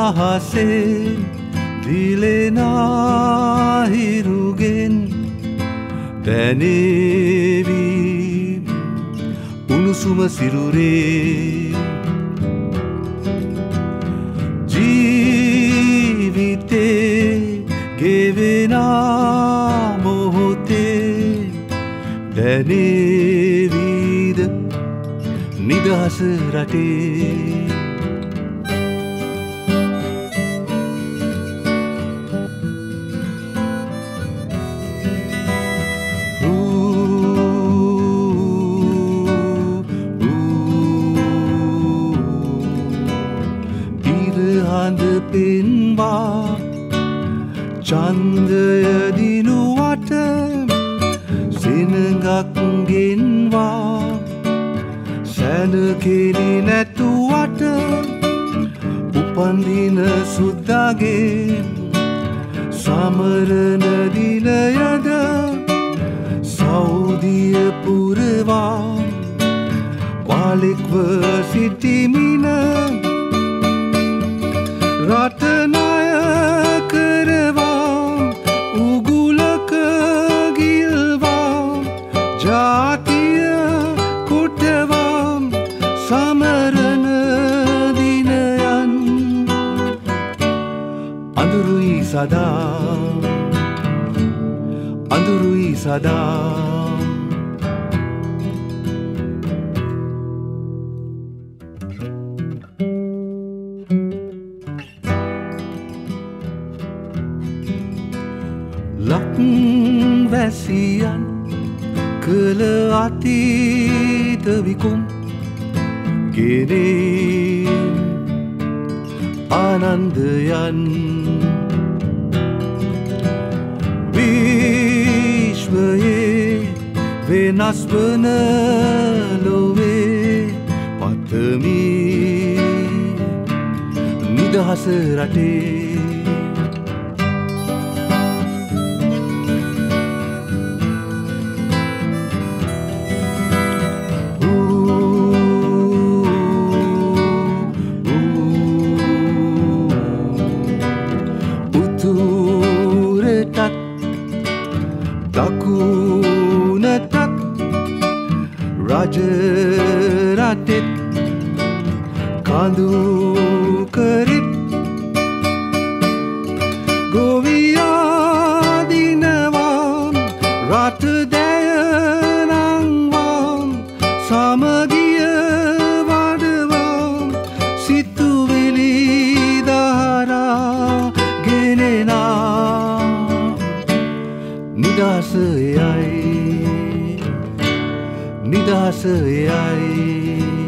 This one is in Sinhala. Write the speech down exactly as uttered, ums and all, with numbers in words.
අහසේ දිලෙනා හිරුගෙන් දැනේවි උණුසුම සිරුරේ ජීවිතේ ගෙවෙනා මොහොතේ දැනේවිද නිදහස රටේ හඳ පෙන්වා චන්දය දිනුවට සෙනඟක් ගෙන්වා සැනකෙලි නැතුවට උපන්දින සුද්දාගේ සමරන දිනයද සෞදිය පුරවා වාලෙක්ව සිටිමින රටනය කරවා උගුලක ගිල්වා ජාතිය කොටවා සමරන දිනයන් අඳුරුයි සදා අඳුරුයි සදා ලක් වැසියන් කළ අතීත විකුම් ගෙනේ ආනන්දයන් විශ්වයේ වෙනස් වන ලොවේ පතමි නිදහස රටේ දකුණටත් රජ රටෙත් කඳු කරෙත් ගොවියා දිනවා රට දැයනංවා සමගිය වඩවා සිතුවිලි දහරා ගෙනෙනා නිදහස එයයි නිදහස එයයි